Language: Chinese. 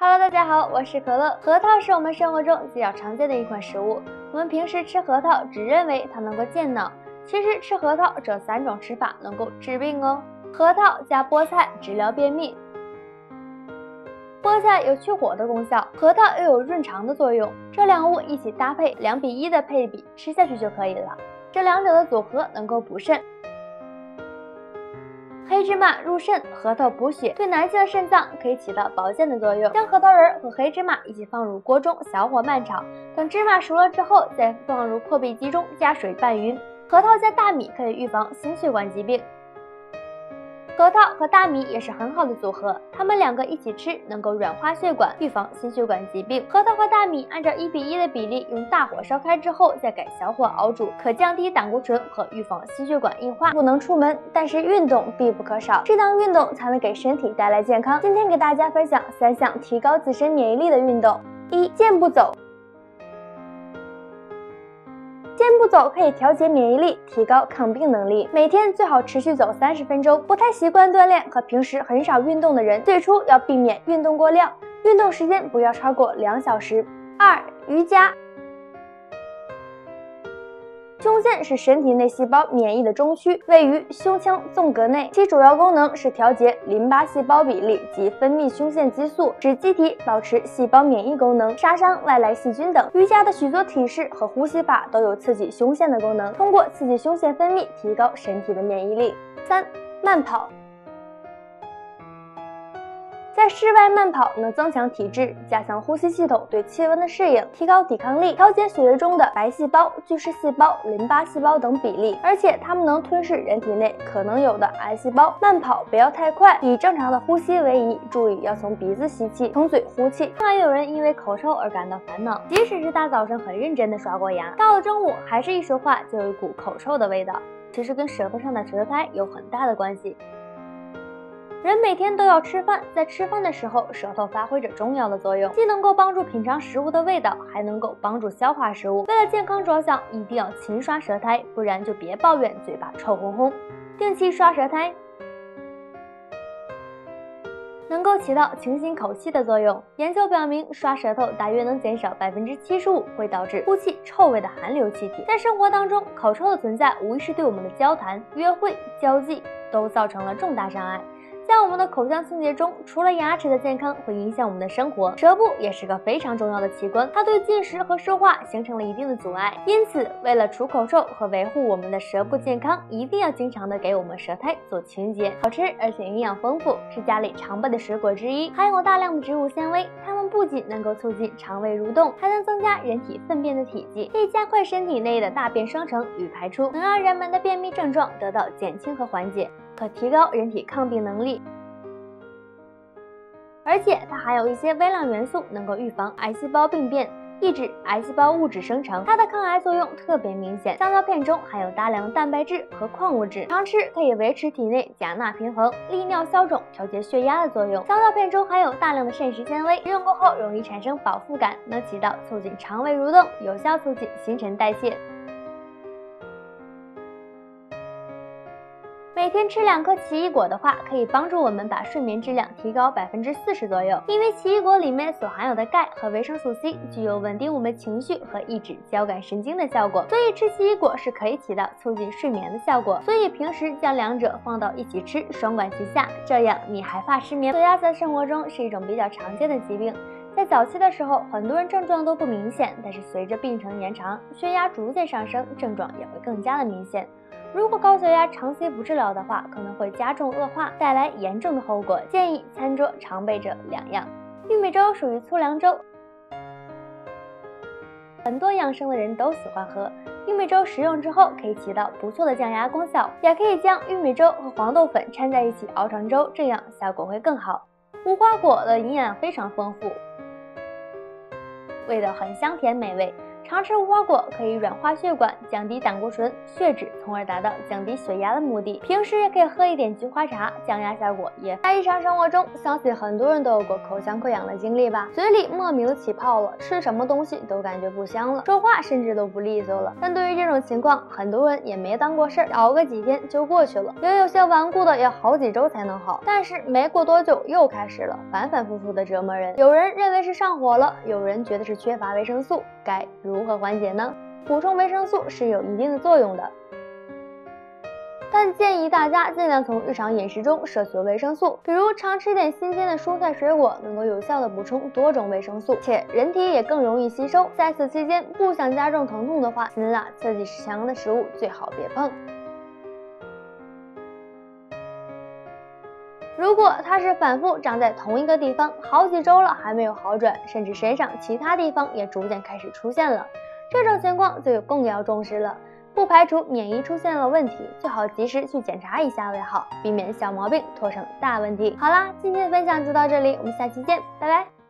Hello， 大家好，我是可乐。核桃是我们生活中比较常见的一款食物。我们平时吃核桃只认为它能够健脑，其实吃核桃这3种吃法能够治病哦。核桃加菠菜治疗便秘。菠菜有去火的功效，核桃又有润肠的作用，这两物一起搭配2比1的配比吃下去就可以了。这两者的组合能够补肾。黑芝麻入肾，核桃补血，对男性的肾脏可以起到保健的作用。将核桃仁和黑芝麻一起放入锅中，小火慢炒，等芝麻熟了之后，再放入破壁机中加水拌匀。核桃加大米可以预防心血管疾病。核桃和大米也是很好的组合，它们2个一起吃能够软化血管，预防心血管疾病。核桃和大米按照1比1的比例用大火烧开之后，再改小火熬煮，可降低胆固醇和预防心血管硬化。不能出门，但是运动必不可少，适当运动才能给身体带来健康。今天给大家分享3项提高自身免疫力的运动。1. 健步走。健步走可以调节免疫力，提高抗病能力。每天最好持续走30分钟。不太习惯锻炼和平时很少运动的人，最初要避免运动过量，运动时间不要超过2小时。2. 瑜伽。胸腺是身体内细胞免疫的中区，位于胸腔纵隔内，其主要功能是调节淋巴细胞比例及分泌胸腺激素，使机体保持细胞免疫功能，杀伤外来细菌等。瑜伽的许多体式和呼吸法都有刺激胸腺的功能，通过刺激胸腺分泌，提高身体的免疫力。3. 慢跑。在室外慢跑能增强体质，加强呼吸系统对气温的适应，提高抵抗力，调节血液中的白细胞、巨噬细胞、淋巴细胞等比例，而且它们能吞噬人体内可能有的癌细胞。慢跑不要太快，以正常的呼吸为宜，注意要从鼻子吸气，从嘴呼气。还有人因为口臭而感到烦恼，即使是大早上很认真的刷过牙，到了中午还是一说话就有一股口臭的味道，其实跟舌头上的舌苔有很大的关系。人每天都要吃饭，在吃饭的时候，舌头发挥着重要的作用，既能够帮助品尝食物的味道，还能够帮助消化食物。为了健康着想，一定要勤刷舌苔，不然就别抱怨嘴巴臭烘烘。定期刷舌苔能够起到清新口气的作用。研究表明，刷舌头大约能减少75%会导致呼气臭味的含硫气体。在生活当中，口臭的存在无疑是对我们的交谈、约会、交际都造成了重大伤害。在我们的口腔清洁中，除了牙齿的健康会影响我们的生活，舌部也是个非常重要的器官，它对进食和说话形成了一定的阻碍。因此，为了除口臭和维护我们的舌部健康，一定要经常的给我们舌苔做清洁。好吃而且营养丰富，是家里常备的水果之一，含有大量的植物纤维，它们不仅能够促进肠胃蠕动，还能增加人体粪便的体积，可以加快身体内的大便生成与排出，能让人们的便秘症状得到减轻和缓解，可提高人体抗病能力。而且它含有一些微量元素，能够预防癌细胞病变，抑制癌细胞物质生成，它的抗癌作用特别明显。香蕉片中含有大量的蛋白质和矿物质，常吃可以维持体内钾钠平衡，利尿消肿，调节血压的作用。香蕉片中含有大量的膳食纤维，食用过后容易产生饱腹感，能起到促进肠胃蠕动，有效促进新陈代谢。每天吃2颗奇异果的话，可以帮助我们把睡眠质量提高40%左右。因为奇异果里面所含有的钙和维生素 C 具有稳定我们情绪和抑制交感神经的效果，所以吃奇异果是可以起到促进睡眠的效果。所以平时将2者放到一起吃，双管齐下，这样你还怕失眠。血压在生活中是一种比较常见的疾病。在早期的时候，很多人症状都不明显，但是随着病程延长，血压逐渐上升，症状也会更加的明显。如果高血压长期不治疗的话，可能会加重恶化，带来严重的后果。建议餐桌常备着2样。玉米粥属于粗粮粥，很多养生的人都喜欢喝。玉米粥食用之后可以起到不错的降压功效，也可以将玉米粥和黄豆粉掺在一起熬成粥，这样效果会更好。无花果的营养非常丰富，味道很香甜美味， 常吃无花果可以软化血管，降低胆固醇、血脂，从而达到降低血压的目的。平时也可以喝一点菊花茶，降压效果也。在日常生活中，相信很多人都有过口腔溃疡的经历吧？嘴里莫名的起泡了，吃什么东西都感觉不香了，说话甚至都不利索了。但对于这种情况，很多人也没当过事儿，熬个几天就过去了。也有些顽固的要好几周才能好，但是没过多久又开始了，反反复复的折磨人。有人认为是上火了，有人觉得是缺乏维生素，该如何缓解呢？补充维生素是有一定的作用的，但建议大家尽量从日常饮食中摄取维生素，比如常吃点新鲜的蔬菜水果，能够有效的补充多种维生素，且人体也更容易吸收。在此期间不想加重疼痛的话，辛辣刺激强的食物最好别碰。如果它是反复长在同一个地方，好几周了还没有好转，甚至身上其他地方也逐渐开始出现了，这种情况就更要重视了。不排除免疫出现了问题，最好及时去检查一下为好，避免小毛病拖成大问题。好啦，今天的分享就到这里，我们下期见，拜拜。